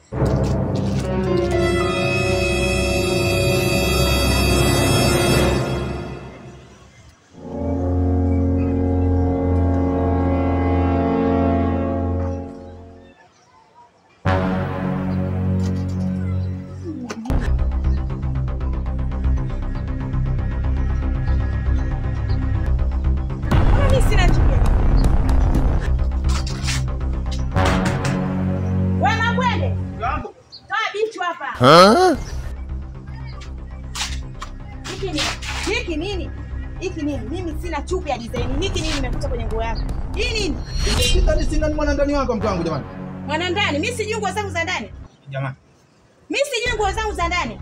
Huh? Hiki nini? Hiki nini? Mimi sina chupi ya design. Hiki nini nimekuta kwenye nguo yako? Hii nini? Sina mwana ndani wako mke wangu jamani. Mwana ndani? Mimi sijui nguo zangu za ndani. Jamani. Mimi sijui nguo zangu za ndani.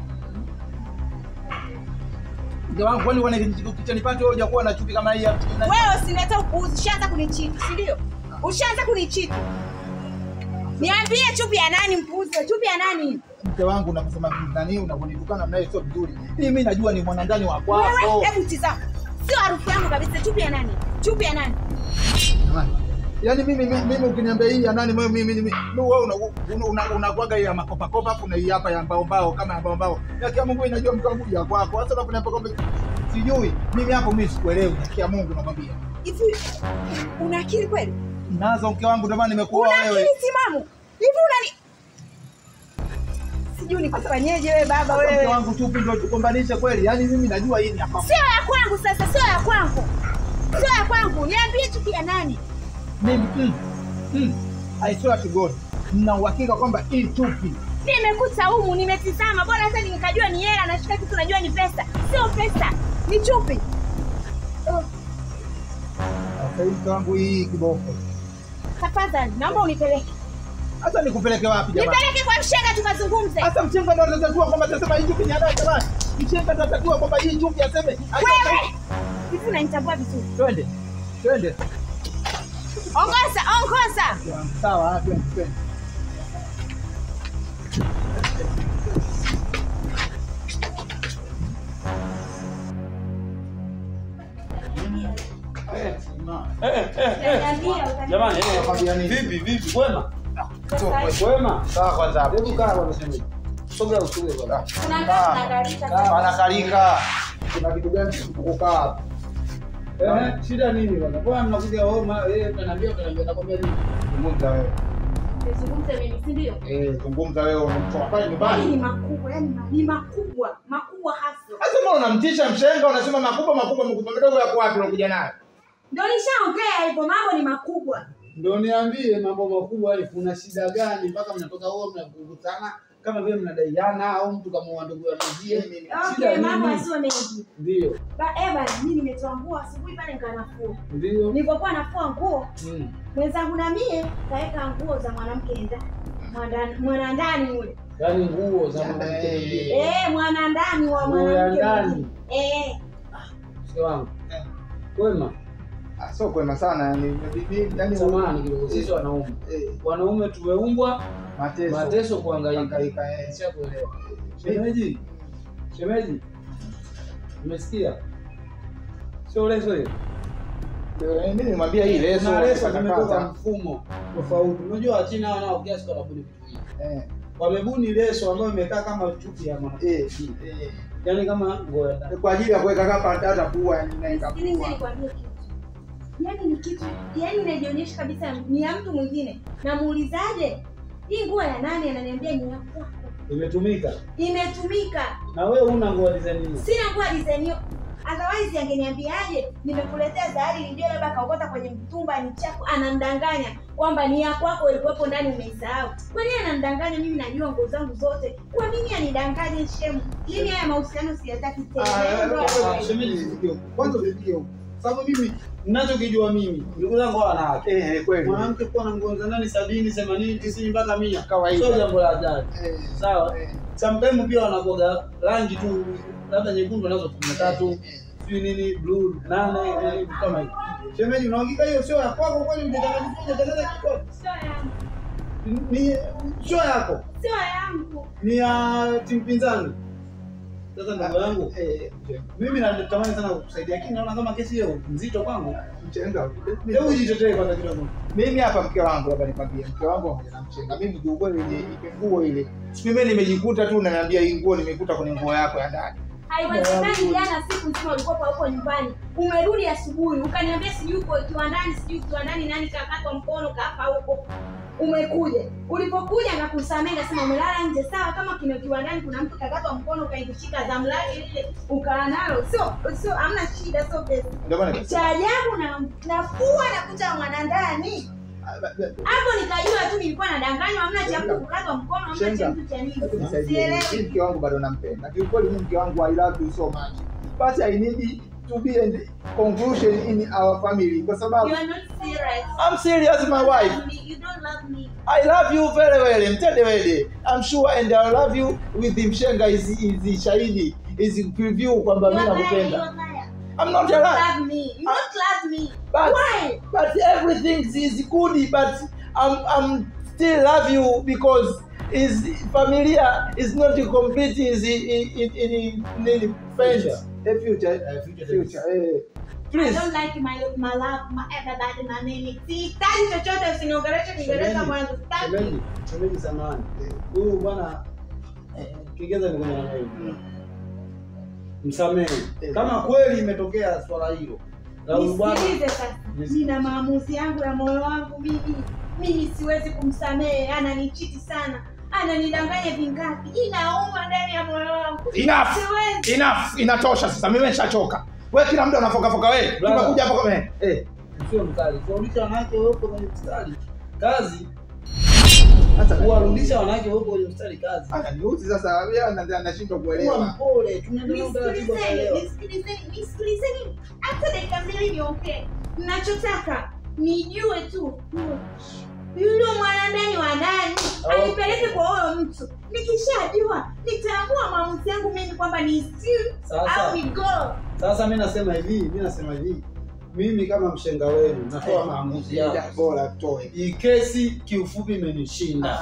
Jamani, kwani wananipata wewe hujakuwa na chupi kama hii hapa? Wewe usinilete upuuzi, ushaanza kunichiti, si ndio? Ushaanza kunichiti. Niambie chupi ya nani mpuuzi? Chupi ya nani? Mke wangu unaposema nani unakunitukana naye sio vizuri. Mimi najua ni mwana ndani wa kwako. Hebu tizama. Sio harufu yangu kabisa. Chupi ya nani? Chupi ya nani? Jamani. Yaani mimi ukiniambia hii ya nani mimi wewe unakuaga hii ya makopa kopa afu na hii hapa ya mbao kama ya mbao. Ya Mungu inajua mke wangu ya kwako. Sasa unaponiambia kwamba sijui mimi hapo mimi sikuelewi. Ya Mungu nakwambia. Hivi una akili kweli? Nazo mke wangu ndio maana nimekuoa wewe. Una akili timamu? Hivi unani sijui nikufanyeje wewe baba wewe. Mke wangu chupi ndio tukombanisha kweli. Yaani mimi najua hii ni hapa. Sio ya kwangu sasa, sio ya kwangu. Sio ya kwangu. Niambie chupi ya nani? Mimi I swear to God. Nina uhakika kwamba hii chupi nimekuta humu, nimetizama. Bora hata nikajua ni hela nashika kitu najua ni pesa. Sio pesa, ni chupi. Sasa wangu hii kiboko. Tafadhali, naomba unipeleke. Sasa nikupeleke wapi jamani? Nipeleke kwa mshenga tukazungumze. Sasa mshenga ndo anatakiwa kwamba atasema hii chupi ni halali jamani. Mshenga ndo anatakiwa kwamba hii chupi aseme. Wewe! Hivi unanitambua vizuri? Twende. Ongoza. Sawa, twende. Jamani, nakwambia nini? Vipi? Kwema? Kwema? Sawa kwanza hapo. Hebu kaa bwana sema. Sogea bwana. Anakalika. Kuna kitu gani kukaa hapa? Shida nini bwana? Kwa mnakuja homa, unaniambia nakwambia nini? Zungumza wewe. Zungumza mimi, si ndio? Zungumza wewe unamtoa pale nyumbani. Ni makubwa, ni makubwa hasa. Sasa mbona unamtisha mshenga unasema makubwa madogo yako wapi unakuja nayo? Ndio nishaongea hivyo, mambo ni makubwa. Ndio niambie mambo makubwa hali kuna shida gani mpaka mnatoka wao mnakukutana kama vile mnadaiana au mtu kama wa ndugu yanazie nini? Okay, mambo sio mengi. Ndio. Mimi nimetoa nguo asubuhi pale nikanafua. Ndio. Nilipokuwa nafua nguo, mwenzangu na mie kaeka nguo za mwanamke mwana ndani yule. Yaani nguo za mwanamke mwingine. Mwana ndani wa mwanamke ndani. Sio wangu. Kwema. Sio kwema sana yani zamani kidogo sisi wanaume. Wanaume tumeumbwa mateso kuhangaika. Sio kuelewa. Shemeji. Umesikia? Sio leso hiyo. Mimi nimwambia hii leso imetoka mfumo tofauti. Unajua China wanao kiasi kwa sabuni vitu hivi. Wamebuni leso ambayo imekaa kama chupi ya mwanamke. Yaani kama nguo kwa ajili ya kuweka kama hata pua inaika pua. Nikwambie kitu. Yaani ni kitu, yaani inajionyesha kabisa ni ya mtu mwingine. Namuulizaje? Hii nguo ya nani? Ananiambia ni ya kwako. Imetumika. Na wewe una nguo design hiyo? Sina nguo design hiyo. Otherwise angeniambiaje? Nimekuletea zawadi ndio labda kaokota kwenye mtumba ni chako, anamdanganya kwamba ni ya kwako ilikuwepo ndani umeisahau. Kwa nini anamdanganya? Mimi najua nguo zangu zote. Kwa nini anidanganye shemu? Mimi haya mahusiano siyataki tena. Shemeji sikio. Kwanza usikie huko. Sababu mimi ninachokijua mimi ndugu zangu wanawake. Kweli. Mwanamke kuwa na nguo za ndani 70, 80, 90 mpaka 100 kawaida. Sio jambo la ajabu. Sawa. Sometimes pia wanakoga rangi tu labda nyekundu nazo 13, sio nini blue 8 kama hiyo. Shemeji unaongea hiyo sio ya kwako kwani mtakatifu kiko? Sio yangu. Ni sio yako. Sio yangu. Ni ya timu pinzani. Sasa ndugu yangu, mimi natamani sana kukusaidia lakini naona kama kesi hiyo nzito kwangu. Mchenga. Hebu jitetee kwanza kidogo. Mimi hapa mke wangu labda nikwambie, mke wangu pamoja na mchenga. Mimi nguo ile nguo ile. Mimi nimejikuta tu unaniambia hii nguo nimekuta kwenye nguo yako ya ndani. Haiwezekani jana siku nzima ulikuwa huko nyumbani. Umerudi asubuhi ukaniambia sijui uko kiwandani nani kakatwa mkono kafa huko. Umekuja. Ulipokuja na kusamea nasema umelala nje sawa kama kiwandani kuna mtu kakatwa mkono ukaishika zamu lake ile ukaa nalo. Sio hamna shida sio pesa. Ndio maana cha ajabu nafua na kuta mwana ndani. Hapo nikajua tu nilikuwa nadanganywa hamna cha mtu kukatwa mkono hamna cha mtu cha nini. Sielewi. Mke wangu bado nampenda. Kiukweli mimi mke wangu I love you so much. But I need to be in conclusion in our family kwa sababu You are not serious. I'm serious my wife. You don't love me. I love you very well. Mtende wele. I'm sure and I love you with the mshenga is shahidi is preview kwamba mimi nakupenda. I'm not You alive. love me. You don't love me. But, why? But everything is good. But I'm still love you because is familiar is not complete is in friends. The future. Please. I don't like my love, my everybody, my name. Sitaki chochote usiniongeleshe Kiingereza mwanzo. Sitaki. Shemeji samahani. Huyu bwana Kiingereza ni kwenye nani? Msamehe. Kama kweli imetokea swala hilo. Na huyu bwana Nisikilize sasa. Nina maamuzi yangu ya moyo wangu mimi siwezi kumsamehe, ananichiti sana. Ananidanganya vingapi? Inauma ndani ya moyo wangu. Enough. Inatosha sasa. Mimi nimeshachoka. Wewe kila mtu anafoka wewe. Tunakuja hapo kama sio mkali. Kurudisha wanawake huko kwenye mstari. Kazi. Sasa kuwarudisha wanawake huko kwenye mstari kazi. Niuzi sasa yeye anashindwa kuelewa. Kuwa mpole. Tunaendelea utaratibu wa leo. Nisikilizeni. Hata dakika mbili niongee. Ninachotaka nijue tu yule mwanandani wa nani alipeleke kwa huyo mtu. Nikishajua nitaamua maamuzi yangu mimi kwamba ni still au ni go. Sasa mimi nasema hivi. Mimi kama mshenga wenu natoa maamuzi yangu. Bora toe. Hii kesi kiufupi imenishinda.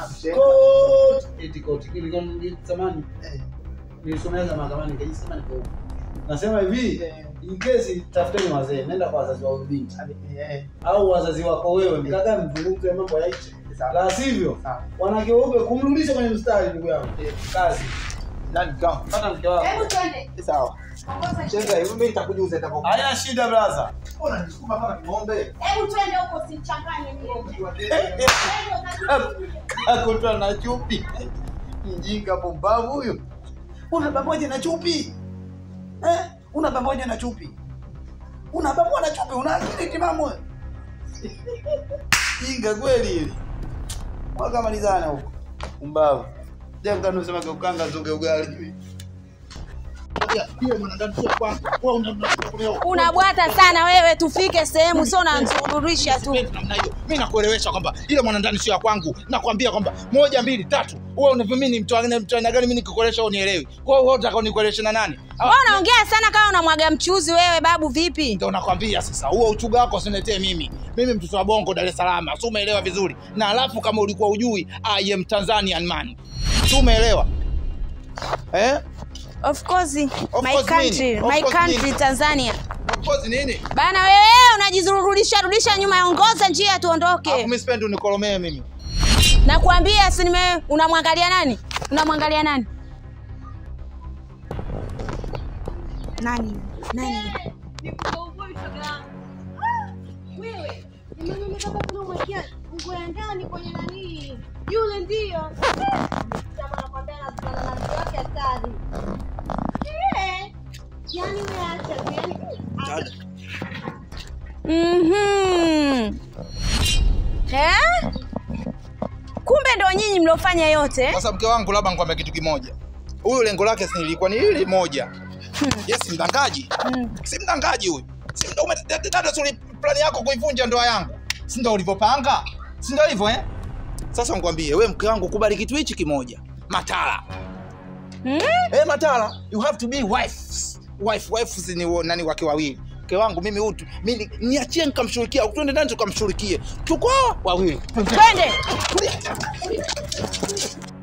Court kile zamani. Nilisomea mahakamani nikajisema niko huko. Nasema hivi, hii kesi tafuteni wazee, nenda kwa wazazi wa binti. Au wazazi wako wewe, mkakaa mzungumze mambo ya hicho. La sivyo, wanawake weupe kumrudisha kwenye mstari ndugu yangu. Kazi. Nani kama? Pata mke wako. Hebu twende. Sawa. Chenga hivi mimi nitakujuza itapokuwa. Haya shida brother. Mbona nisukuma kama ng'ombe? Hebu twende huko usichanganye mimi. Akutwa na chupi. Mjinga bombavu huyo. Una pamoja na chupi? Una pamoja na chupi? Una pamoja na chupi? Una akili timamu? Jinga kweli hili. Wakamalizana huko. Umbavu. Jenga nusema ukanga zoge ugali. Unabwata sana wewe, tufike sehemu sio unanzururisha tu. Mimi nakuelewesha kwamba ile mwanandani sio ya kwangu. Nakwambia kwamba 1 2 3. Wewe unavyoamini mtu gani mimi nikikuelewesha unielewi. Kwa hiyo unataka unikueleweshe na nani? Wewe unaongea sana kama unamwaga mchuzi wewe babu vipi? Ndio nakwambia sasa. Huo uchuga wako usiniletee mimi. Mimi mtoto wa Bongo Dar es Salaam. Si umeelewa vizuri? Na alafu kama ulikuwa ujui I am Tanzanian man. Si umeelewa? Of course, my country Tanzania. Of course nini? Bana wewe unajizurudisha nyuma, ongoza njia tuondoke. Mimi sipendi unikolomee mimi. Nakwambia si unamwangalia nani? Unamwangalia nani? Nani? Wewe, nimeonekana kuna mwakia nguo ya ndani kwenye nani? Yule ndio. Kama nakwambia na mtu wake hatari. Yaani wewe acha Kumbe ndo nyinyi mliofanya yote. Sasa mke wangu labda nikwambia kitu kimoja. Huyu lengo lake si lilikuwa ni hili moja. Yes, mdangaji. Si mdangaji huyu. Si ndio umetata plan yako kuivunja ndoa yangu. Si ndio ulivyopanga? Si ndio hivyo Sasa nikwambie wewe mke wangu kubali kitu hichi kimoja. Matala. Matala, you have to be wife ni nani wake wawili. Mke wangu mimi niachie nikamshughulikia. Twende ndani tukamshughulikie. Tuko wawili. Twende.